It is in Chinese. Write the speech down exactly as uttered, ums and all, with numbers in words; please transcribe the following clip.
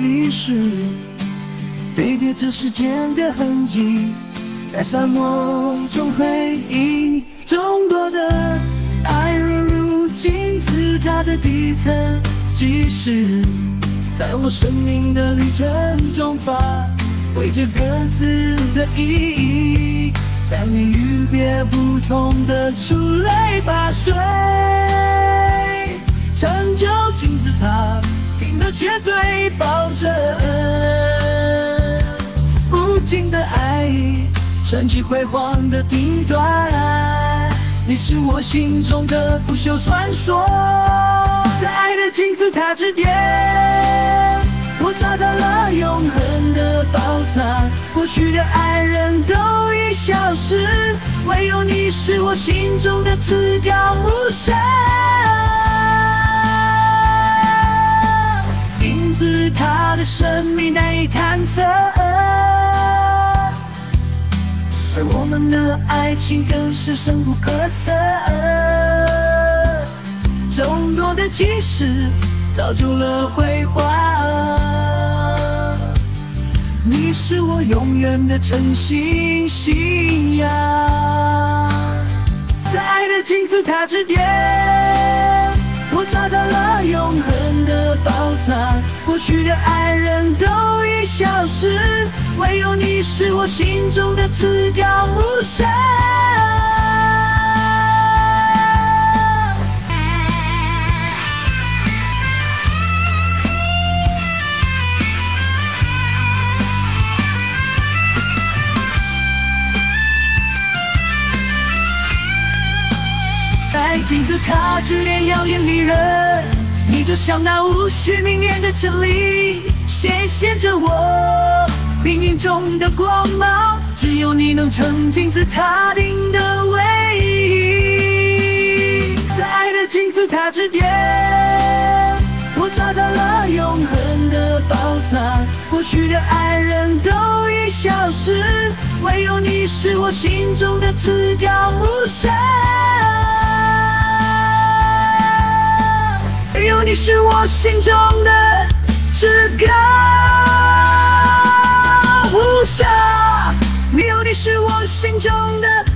历史，堆叠着时间的痕迹，在沙漠中回忆。众多的爱沦入金字塔的底层，即使在我生命的旅程中发挥着各自的意义，但你与别不同的出类拔萃，成就金字塔顶的绝对保证。无尽的爱意，传奇辉煌的顶端，你是我心中的不朽传说。在爱的金字塔之巅，我找到了永恒的宝藏，过去的爱人都已消失，唯有你是我心中的至高无上。金字塔的神秘难以探测，而我们的爱情更是深不可测。众多的基石造就了辉煌，你是我永远的诚心信仰。在爱的金字塔之巅，我找到了永恒的宝藏，过去的爱人都已消失，唯有你是我心中的至高无上。在金字塔之巅耀眼迷人，你就像那无需名言的真理，显现着我命运中的光芒，只有你能成金字塔顶的唯一。在爱的金字塔之巅，我找到了永恒的宝藏，过去的爱人都已消失，唯有你是我心中的至高无上。唯有你是我心中的至高无上，唯有你是我心中的